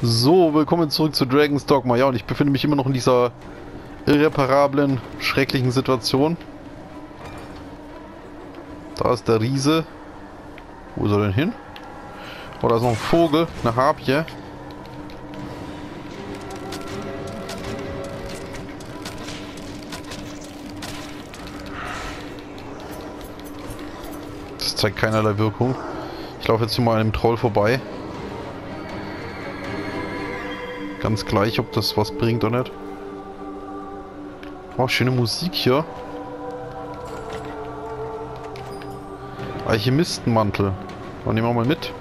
So, willkommen zurück zu Dragon's Dogma. Ja, und ich befinde mich immer noch in dieser irreparablen, schrecklichen Situation. Da ist der Riese. Wo ist er denn hin? Oh, da ist noch ein Vogel, eine Harpie. Das zeigt keinerlei Wirkung. Ich laufe jetzt hier mal an einem Troll vorbei. Ganz gleich, ob das was bringt oder nicht. Oh, schöne Musik hier. Alchemistenmantel. Nehmen wir mal mit.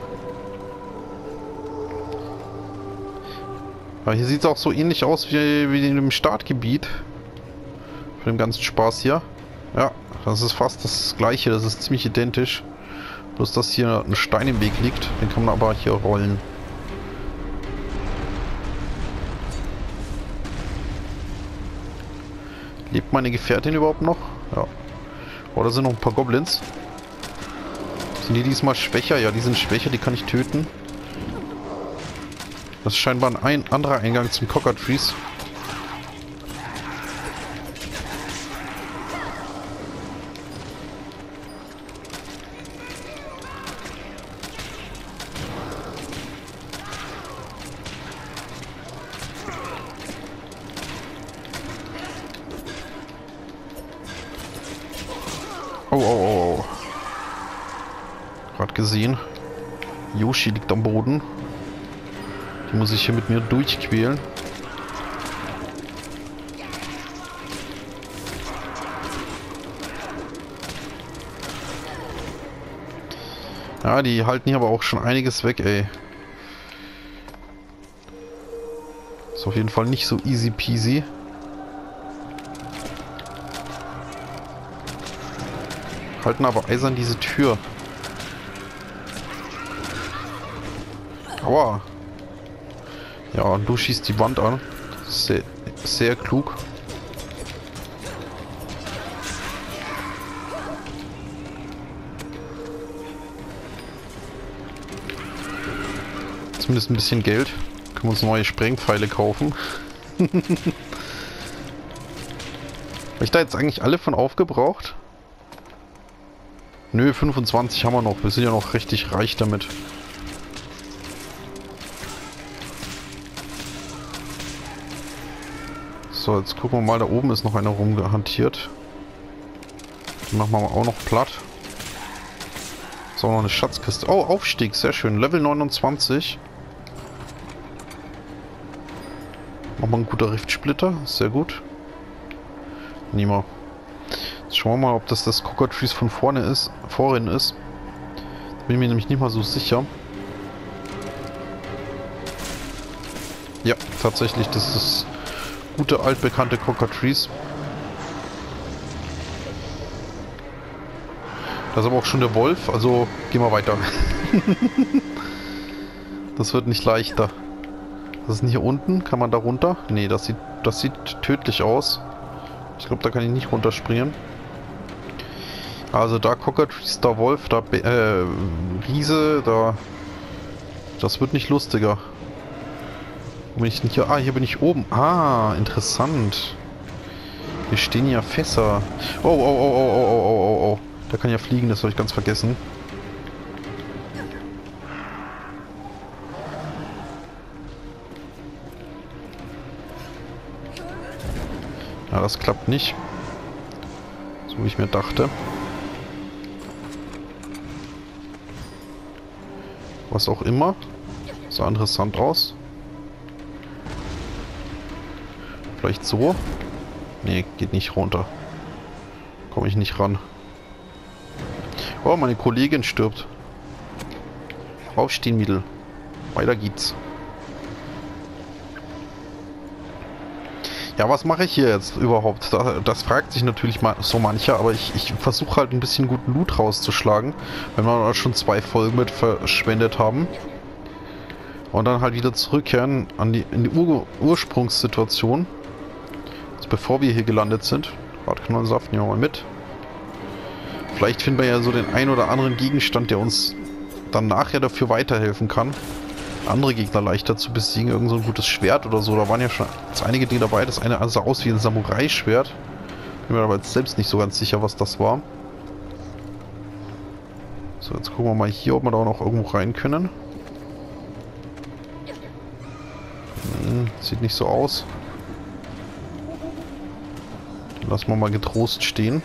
Aber hier sieht es auch so ähnlich aus wie in dem Startgebiet. Von dem ganzen Spaß hier. Ja, das ist fast das gleiche. Das ist ziemlich identisch. Bloß, dass hier ein Stein im Weg liegt. Den kann man aber hier rollen. Lebt meine Gefährtin überhaupt noch? Ja. Oh, da sind noch ein paar Goblins. Sind die diesmal schwächer? Ja, die sind schwächer, die kann ich töten. Das ist scheinbar ein anderer Eingang zum Cockatrice. Oh. Gerade gesehen. Yoshi liegt am Boden. Die muss ich hier mit mir durchquälen. Ja, die halten hier aber auch schon einiges weg, ey. Ist auf jeden Fall nicht so easy peasy. Halten aber eisern diese Tür. Aua. Ja, und du schießt die Wand an. Sehr, sehr klug. Zumindest ein bisschen Geld. Können wir uns neue Sprengpfeile kaufen. Habe ich da jetzt eigentlich alle von aufgebraucht? Nö, 25 haben wir noch. Wir sind ja noch richtig reich damit. So, jetzt gucken wir mal. Da oben ist noch einer rumgehantiert. Den machen wir auch noch platt. So, noch eine Schatzkiste. Oh, Aufstieg. Sehr schön. Level 29. Nochmal ein guter Riftsplitter. Sehr gut. Nehmen wir. Jetzt schauen wir mal, ob das Cockatrice von vorhin ist. Bin mir nämlich nicht mal so sicher. Ja, tatsächlich, das ist das gute altbekannte Cockatrice. Da ist aber auch schon der Wolf, also gehen wir weiter. Das wird nicht leichter. Was ist denn hier unten? Kann man da runter? Nee, das sieht tödlich aus. Ich glaube, da kann ich nicht runterspringen. Also da Cockatrice, da Wolf, da Riese, da... Das wird nicht lustiger. Wo bin ich denn hier? Ah, hier bin ich oben. Ah, interessant. Hier stehen ja Fässer. Oh. Der kann ja fliegen, das habe ich ganz vergessen. Ja, das klappt nicht. So wie ich mir dachte. Was auch immer. Sah interessant aus. Vielleicht so? Nee, geht nicht runter. Komme ich nicht ran. Oh, meine Kollegin stirbt. Aufstehen, Mädel. Weiter geht's. Ja, was mache ich hier jetzt überhaupt? Das fragt sich natürlich mal so mancher, aber ich versuche halt ein bisschen guten Loot rauszuschlagen, wenn wir schon 2 Folgen mit verschwendet haben. Und dann halt wieder zurückkehren in die Ursprungssituation. Also bevor wir hier gelandet sind. Radknollensaft nehmen wir mal mit. Vielleicht finden wir ja so den ein oder anderen Gegenstand, der uns dann nachher dafür weiterhelfen kann. andere Gegner leichter zu besiegen. Irgend so ein gutes Schwert oder so. Da waren ja schon einige Dinge dabei. Das eine sah aus wie ein Samurai-Schwert. Bin mir aber jetzt selbst nicht so ganz sicher, was das war. So, jetzt gucken wir mal hier, ob wir da auch noch irgendwo rein können. Sieht nicht so aus. Dann lassen wir mal getrost stehen.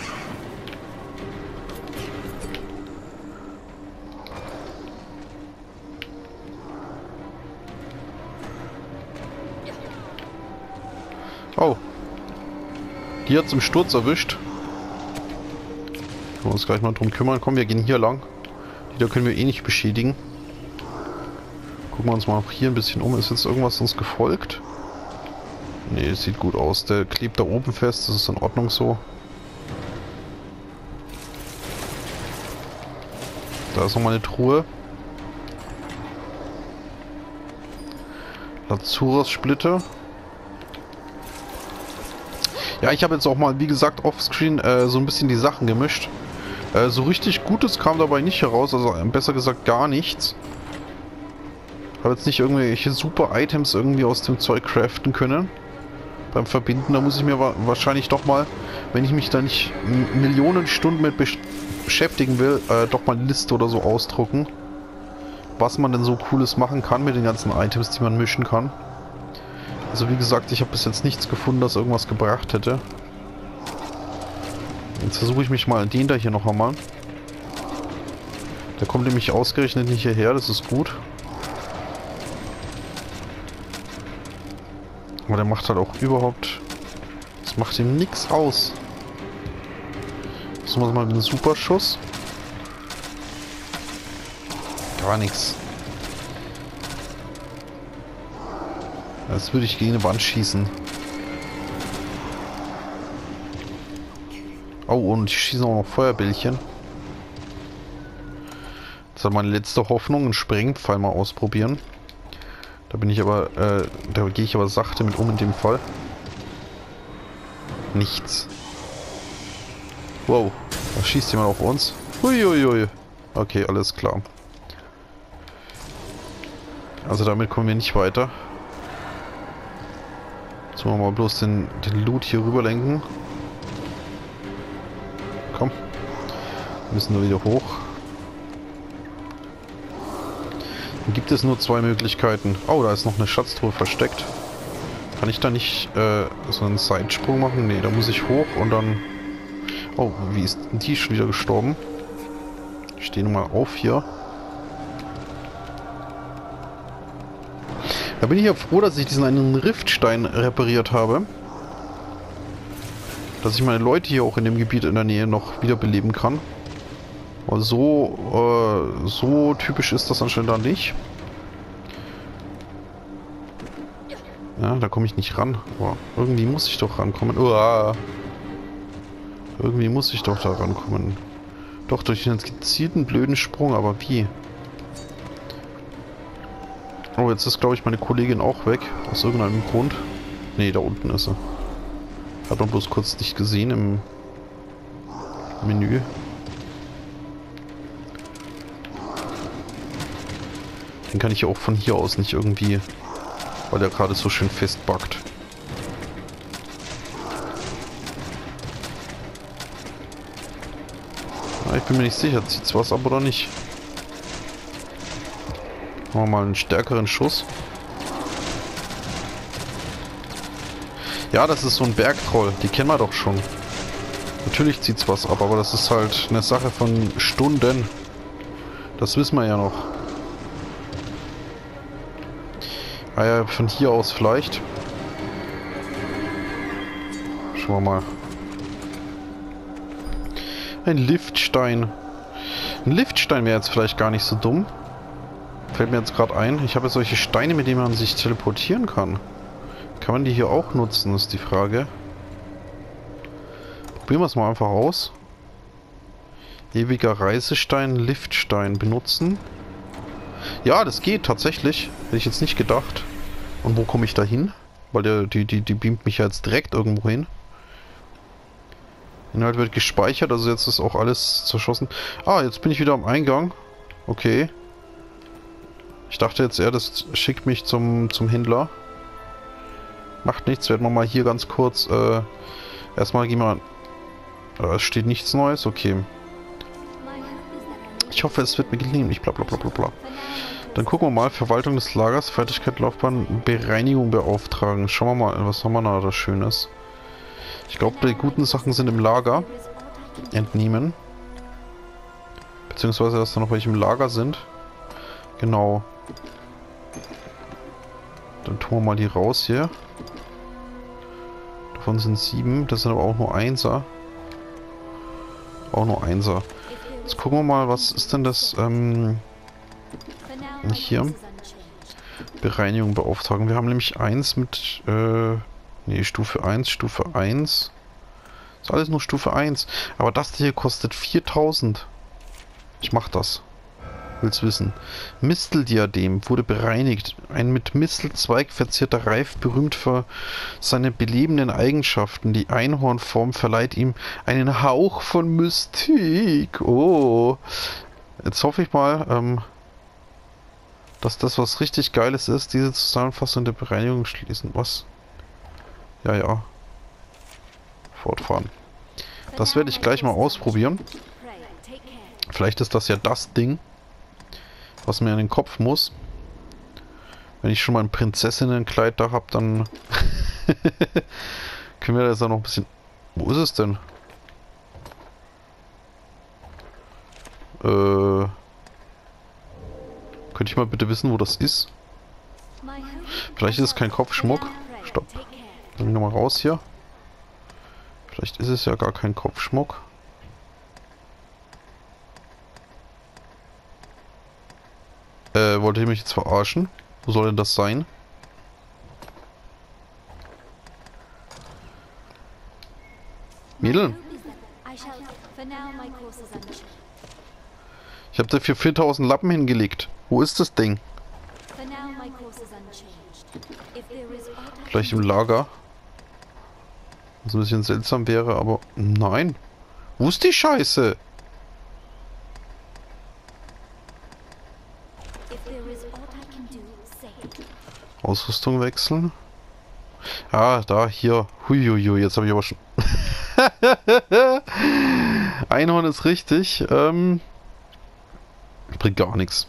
Oh. Die hat es im Sturz erwischt. Können wir uns gleich mal drum kümmern. Komm, wir gehen hier lang. Die da können wir eh nicht beschädigen. Gucken wir uns mal auch hier ein bisschen um. Ist jetzt irgendwas uns gefolgt? Ne, sieht gut aus. Der klebt da oben fest. Das ist in Ordnung so. Da ist nochmal eine Truhe. Lazuras-Splitter. Ja, ich habe jetzt auch mal, wie gesagt, offscreen so ein bisschen die Sachen gemischt. So richtig Gutes kam dabei nicht heraus. Also besser gesagt gar nichts. Habe jetzt nicht irgendwelche super Items irgendwie aus dem Zeug craften können. Beim Verbinden, da muss ich mir wahrscheinlich doch mal, wenn ich mich da nicht Millionen Stunden mit beschäftigen will, doch mal eine Liste oder so ausdrucken. Was man denn so Cooles machen kann mit den ganzen Items, die man mischen kann. Also wie gesagt, ich habe bis jetzt nichts gefunden, das irgendwas gebracht hätte. Jetzt versuche ich mich mal an den da hier noch einmal. Der kommt nämlich ausgerechnet nicht hierher, das ist gut. Aber der macht halt auch überhaupt... Das macht ihm nichts aus. Versuchen wir mal mit einem Superschuss. Gar nichts. Als würde ich gegen eine Wand schießen. Oh, und ich schieße auch noch Feuerbällchen. Das ist meine letzte Hoffnung, einen Sprengpfeil mal ausprobieren. Da bin ich aber, da gehe ich aber sachte mit um in dem Fall. Nichts. Wow, da schießt jemand auf uns. Huiuiui. Okay, alles klar. Also damit kommen wir nicht weiter. Jetzt wollen wir mal bloß den Loot hier rüber lenken. Komm. Wir müssen da wieder hoch. Dann gibt es nur zwei Möglichkeiten. Oh, da ist noch eine Schatztruhe versteckt. Kann ich da nicht so einen Seitsprung machen? Ne, da muss ich hoch und dann... Oh, wie ist denn die schon wieder gestorben? Ich stehe nochmal auf hier. Da bin ich ja froh, dass ich diesen einen Riftstein repariert habe. Dass ich meine Leute hier auch in dem Gebiet in der Nähe noch wiederbeleben kann. Aber so typisch ist das anscheinend da nicht. Ja, da komme ich nicht ran. Aber irgendwie muss ich doch rankommen. Uah. Irgendwie muss ich doch da rankommen. Doch, durch einen gezielten blöden Sprung, aber wie? Oh, jetzt ist, glaube ich, meine Kollegin auch weg. Aus irgendeinem Grund. Ne, da unten ist sie. Hat man bloß kurz nicht gesehen im Menü. Den kann ich auch von hier aus nicht irgendwie... Weil der gerade so schön festbackt. Ja, ich bin mir nicht sicher, zieht's was ab oder nicht. Machen wir mal einen stärkeren Schuss. Ja, das ist so ein Bergtroll. Die kennen wir doch schon. Natürlich zieht's was ab, aber das ist halt eine Sache von Stunden. Das wissen wir ja noch. Ah ja, von hier aus vielleicht. Schauen wir mal. Ein Liftstein. Ein Liftstein wäre jetzt vielleicht gar nicht so dumm. Fällt mir jetzt gerade ein. Ich habe jetzt solche Steine, mit denen man sich teleportieren kann. Kann man die hier auch nutzen, ist die Frage. Probieren wir es mal einfach aus. Ewiger Reisestein, Liftstein benutzen. Ja, das geht tatsächlich. Hätte ich jetzt nicht gedacht. Und wo komme ich da hin? Weil die beamt mich ja jetzt direkt irgendwo hin. Inhalt wird gespeichert, also jetzt ist auch alles zerschossen. Ah, jetzt bin ich wieder am Eingang. Okay. Ich dachte jetzt eher, das schickt mich zum Händler. Macht nichts, werden wir mal hier ganz kurz, erstmal gehen wir... es steht nichts Neues, okay. Ich hoffe, es wird mir gelingen, ich bla bla bla bla bla. Dann gucken wir mal, Verwaltung des Lagers, Fertigkeit, Laufbahn, Bereinigung beauftragen. Schauen wir mal, was haben wir da Schönes. Ich glaube, die guten Sachen sind im Lager. Entnehmen. Beziehungsweise, dass da noch welche im Lager sind. Genau. Dann tun wir mal die raus hier. Davon sind 7, das sind aber auch nur 1er. Auch nur 1er. Jetzt gucken wir mal, was ist denn das, hier. Bereinigung beauftragen. Wir haben nämlich 1 mit, nee, Stufe 1, Stufe 1. Ist alles nur Stufe 1. Aber das hier kostet 4000. Ich mach das. Will's wissen. Misteldiadem wurde bereinigt. Ein mit Mistelzweig verzierter Reif, berühmt für seine belebenden Eigenschaften. Die Einhornform verleiht ihm einen Hauch von Mystik. Oh. Jetzt hoffe ich mal, dass das was richtig Geiles ist. Diese Zusammenfassung der Bereinigung schließen. Was? Ja, ja. Fortfahren. Das werde ich gleich mal ausprobieren. Vielleicht ist das ja das Ding, was mir in den Kopf muss. Wenn ich schon mal ein Prinzessinnenkleid da habe, dann können wir das auch noch ein bisschen... Wo ist es denn? Könnte ich mal bitte wissen, wo das ist? Vielleicht ist es kein Kopfschmuck. Stopp. Dann gehen wir mal raus hier. Vielleicht ist es ja gar kein Kopfschmuck. Wollt ihr mich jetzt verarschen? Wo soll denn das sein? Mädel? Ich habe dafür 4000 Lappen hingelegt. Wo ist das Ding? Vielleicht im Lager. Was ein bisschen seltsam wäre, aber... Nein. Wo ist die Scheiße? Ausrüstung wechseln. Ah, da, hier. Huiuiui, jetzt habe ich aber schon... Einhorn ist richtig. Bringt gar nichts.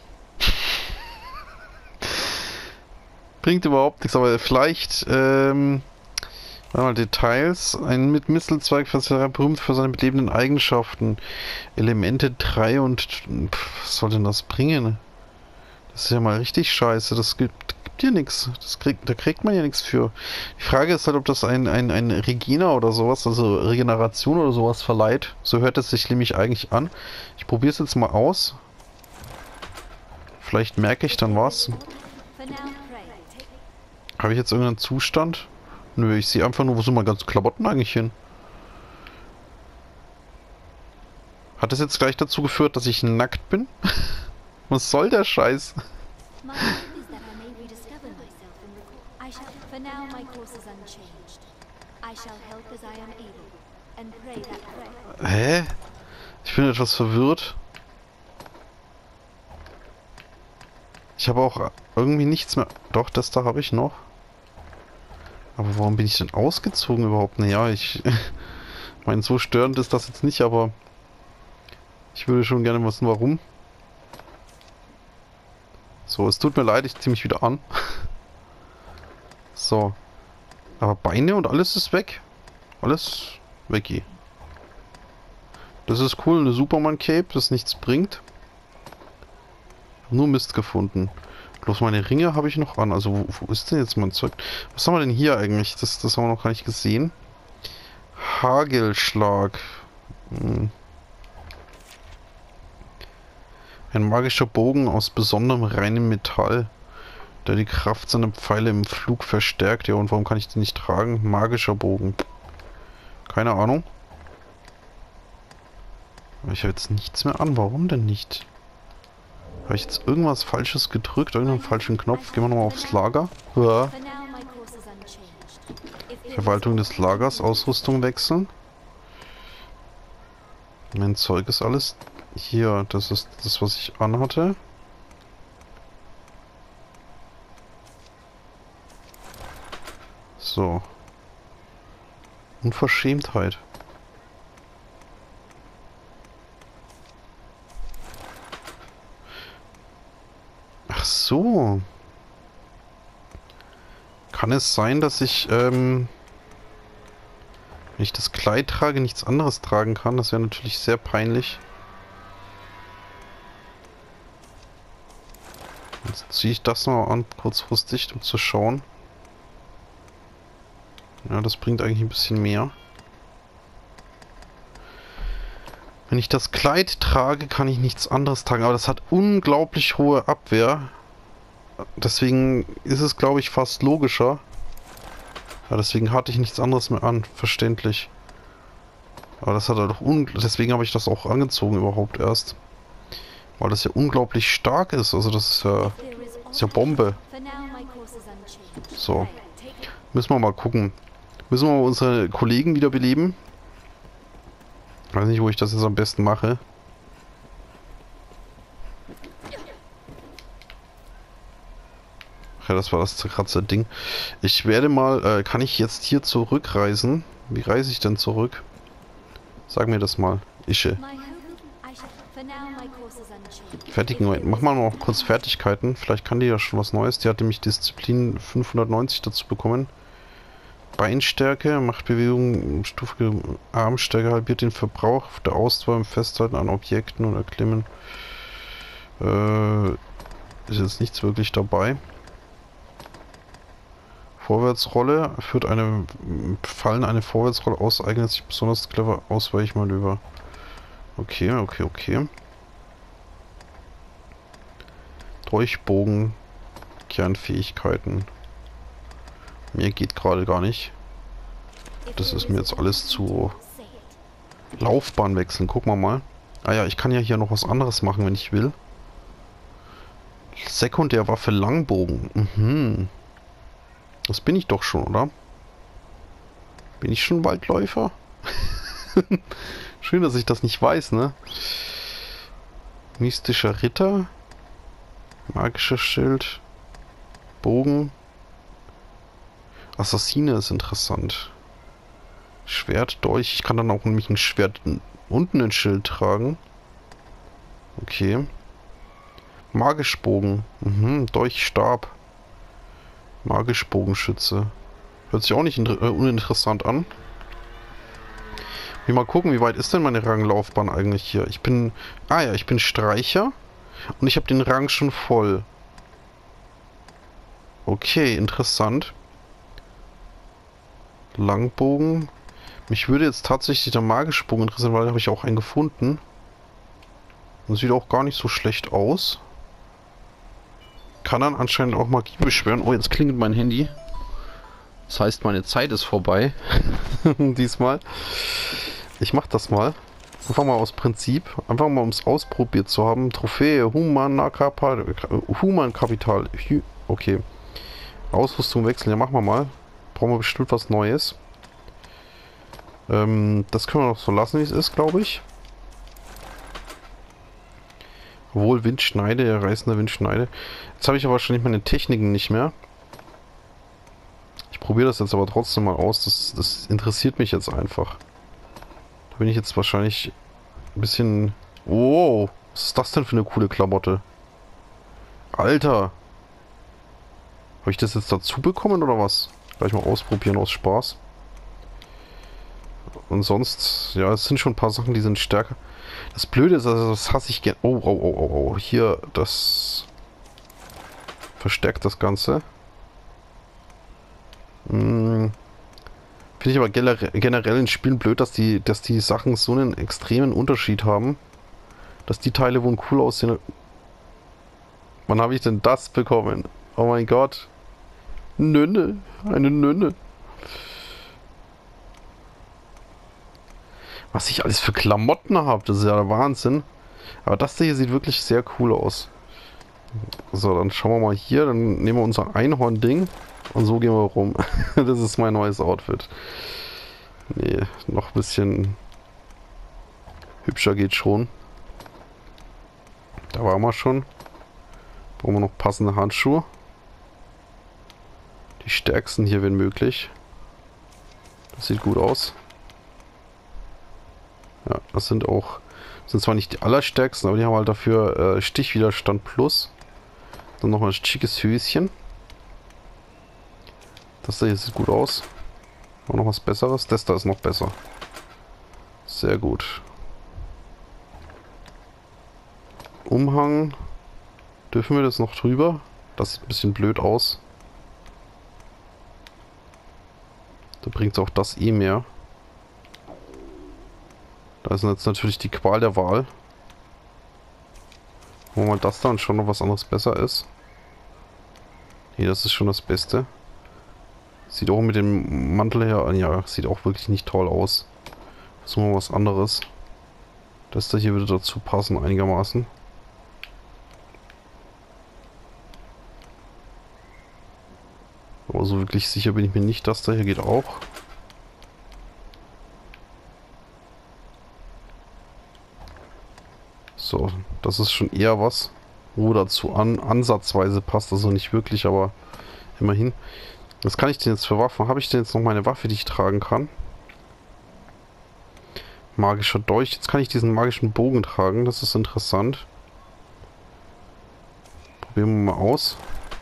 Bringt überhaupt nichts, aber vielleicht, mal Details. Ein mit Mistelzweig berühmt für seine belebenden Eigenschaften. Elemente 3 und... was soll denn das bringen? Das ist ja mal richtig scheiße. Das gibt hier nichts. Da kriegt man ja nichts für. Die Frage ist halt, ob das ein Regina oder sowas, also Regeneration oder sowas verleiht. So hört es sich nämlich eigentlich an. Ich probiere es jetzt mal aus. Vielleicht merke ich dann was. Habe ich jetzt irgendeinen Zustand? Nö, ich sehe einfach nur, wo sind meine ganzen Klamotten eigentlich hin? Hat das jetzt gleich dazu geführt, dass ich nackt bin? Was soll der Scheiß? Hä? Ich bin etwas verwirrt. Ich habe auch irgendwie nichts mehr... Doch, das da habe ich noch. Aber warum bin ich denn ausgezogen überhaupt? Naja, ich meine, so störend ist das jetzt nicht, aber ich würde schon gerne wissen, warum. So, es tut mir leid, ich ziehe mich wieder an. So. Aber Beine und alles ist weg. Alles weggi. Das ist cool, eine Superman-Cape, das nichts bringt. Nur Mist gefunden. Bloß meine Ringe habe ich noch an. Also wo ist denn jetzt mein Zeug? Was haben wir denn hier eigentlich? Das haben wir noch gar nicht gesehen. Hagelschlag. Ein magischer Bogen aus besonderem reinem Metall, der die Kraft seiner Pfeile im Flug verstärkt. Ja, und warum kann ich den nicht tragen? Magischer Bogen. Keine Ahnung. Aber ich habe jetzt nichts mehr an. Warum denn nicht? Habe ich jetzt irgendwas Falsches gedrückt? Irgendeinen falschen Knopf? Gehen wir nochmal aufs Lager. Ja. Verwaltung des Lagers. Ausrüstung wechseln. Mein Zeug ist alles... Hier, das ist das, was ich anhatte. So. Unverschämtheit. Ach so. Kann es sein, dass ich, wenn ich das Kleid trage, nichts anderes tragen kann? Das wäre natürlich sehr peinlich. Jetzt ziehe ich das noch an, kurzfristig, um zu schauen. Ja, das bringt eigentlich ein bisschen mehr. Wenn ich das Kleid trage, kann ich nichts anderes tragen. Aber das hat unglaublich hohe Abwehr. Deswegen ist es, glaube ich, fast logischer. Ja, deswegen hatte ich nichts anderes mehr an. Verständlich. Aber das hat halt auch deswegen habe ich das auch angezogen überhaupt erst. Weil das ja unglaublich stark ist. Also das ist ja Bombe. So. Müssen wir mal gucken. Müssen wir mal unsere Kollegen wiederbeleben. Ich weiß nicht, wo ich das jetzt am besten mache. Ja, das war das zerkratzte Ding. Ich werde mal, kann ich jetzt hier zurückreisen? Wie reise ich denn zurück? Sag mir das mal. Ische. Fertigen. Mach mal noch kurz Fertigkeiten. Vielleicht kann die ja schon was Neues. Die hat nämlich Disziplin 590 dazu bekommen. Beinstärke, macht Bewegung, Stufe Armstärke, halbiert den Verbrauch der Ausdauer im Festhalten an Objekten und Erklimmen. Ist jetzt nichts wirklich dabei. Vorwärtsrolle führt fallen eine Vorwärtsrolle aus, eignet sich besonders clever Ausweichmanöver. Okay, okay, okay. Durchbogen, Kernfähigkeiten. Mir geht gerade gar nicht. Das ist mir jetzt alles zu... Laufbahn wechseln, gucken wir mal. Ah ja, ich kann ja hier noch was anderes machen, wenn ich will. Sekundärwaffe Langbogen. Mhm. Das bin ich doch schon, oder? Bin ich schon Waldläufer? Schön, dass ich das nicht weiß, ne? Mystischer Ritter. Magischer Schild. Bogen. Assassine ist interessant. Schwert, Dolch. Ich kann dann auch nämlich ein Schwert unten ein Schild tragen. Okay. Magischbogen. Mhm, Dolch, Stab. Magischbogenschütze. Hört sich auch nicht uninteressant an. Mal gucken, wie weit ist denn meine Ranglaufbahn eigentlich hier? Ich bin... Ah ja, ich bin Streicher. Und ich habe den Rang schon voll. Okay, interessant. Langbogen. Mich würde jetzt tatsächlich der Magischbogen interessieren, weil da habe ich auch einen gefunden. Und sieht auch gar nicht so schlecht aus. Kann dann anscheinend auch Magie beschwören. Oh, jetzt klingelt mein Handy. Das heißt, meine Zeit ist vorbei. Diesmal. Ich mach das mal. Einfach mal aus Prinzip. Einfach mal, um es ausprobiert zu haben. Trophäe, Humankapital. Okay. Ausrüstung wechseln. Ja, machen wir mal. Brauchen wir bestimmt was Neues. Das können wir noch so lassen, wie es ist, glaube ich. Obwohl Windschneide, ja, reißender Windschneide. Jetzt habe ich aber wahrscheinlich meine Techniken nicht mehr. Ich probiere das jetzt aber trotzdem mal aus. Das interessiert mich jetzt einfach. Da bin ich jetzt wahrscheinlich ein bisschen... Oh, was ist das denn für eine coole Klamotte? Alter! Habe ich das jetzt dazu bekommen oder was? Gleich mal ausprobieren aus Spaß. Und sonst, ja, es sind schon ein paar Sachen, die sind stärker. Das Blöde ist, also das hasse ich gerne. Oh, oh, oh, oh, oh. Hier, das verstärkt das Ganze. Finde ich aber generell in Spielen blöd, dass die Sachen so einen extremen Unterschied haben. Dass die Teile wohl cool aussehen. Wann habe ich denn das bekommen? Oh mein Gott. Nönne. Eine Nönne. Was ich alles für Klamotten habe, das ist ja der Wahnsinn. Aber das hier sieht wirklich sehr cool aus. So, dann schauen wir mal hier. Dann nehmen wir unser Einhorn-Ding. Und so gehen wir rum. Das ist mein neues Outfit. Nee, noch ein bisschen hübscher geht schon. Da waren wir schon. Brauchen wir noch passende Handschuhe. Die stärksten hier, wenn möglich. Das sieht gut aus. Ja, das sind zwar nicht die allerstärksten, aber die haben halt dafür Stichwiderstand plus. Dann nochmal ein schickes Höschen. Das da hier sieht gut aus. Auch noch was Besseres. Das da ist noch besser. Sehr gut. Umhang. Dürfen wir das noch drüber? Das sieht ein bisschen blöd aus. Da bringt auch das eh mehr. Da ist jetzt natürlich die Qual der Wahl. Wo mal das dann schon noch was anderes besser ist. Nee, das ist schon das Beste. Sieht auch mit dem Mantel her an. Ja, sieht auch wirklich nicht toll aus. Versuchen wir was anderes. Das da hier würde dazu passen einigermaßen. Aber so wirklich sicher bin ich mir nicht. Das da hier geht auch. So, das ist schon eher was, wo dazu ansatzweise passt. Also nicht wirklich, aber immerhin. Was kann ich denn jetzt für Waffen? Habe ich denn jetzt noch meine Waffe, die ich tragen kann? Magischer Dolch. Jetzt kann ich diesen magischen Bogen tragen. Das ist interessant. Probieren wir mal aus.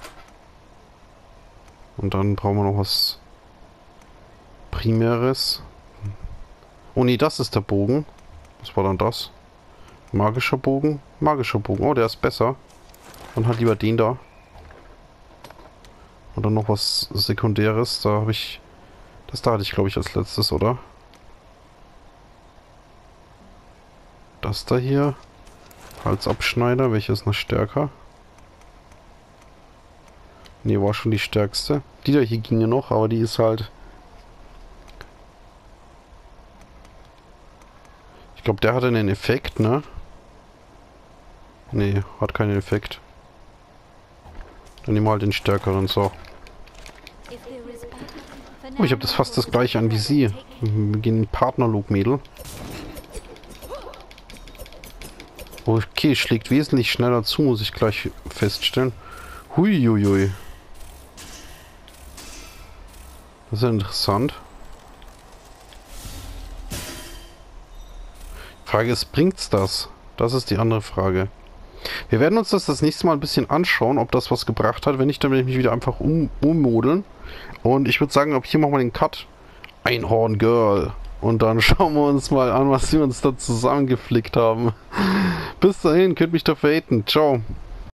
Und dann brauchen wir noch was Primäres. Oh nee, das ist der Bogen. Was war dann das? Magischer Bogen? Magischer Bogen. Oh, der ist besser. Dann halt lieber den da. Und dann noch was Sekundäres. Da habe ich... Das da hatte ich, glaube ich, als letztes, oder? Das da hier. Halsabschneider. Welcher ist noch stärker? Ne, war schon die stärkste. Die da hier ginge noch, aber die ist halt... Ich glaube, der hatte einen Effekt, ne? Ne, hat keinen Effekt. Dann nehmen wir halt den stärkeren, so. Oh, ich habe das fast das gleiche an wie sie. Wir gehen in Partnerlook, Mädel. Okay, schlägt wesentlich schneller zu, muss ich gleich feststellen. Huiuiui. Das ist ja interessant. Frage ist, bringt's das? Das ist die andere Frage. Wir werden uns das nächste Mal ein bisschen anschauen, ob das was gebracht hat. Wenn nicht, dann werde ich mich wieder einfach ummodeln. Und ich würde sagen, ab hier machen wir den Cut. Einhorn Girl. Und dann schauen wir uns mal an, was wir uns da zusammengeflickt haben. Bis dahin, könnt mich dafür haten. Ciao.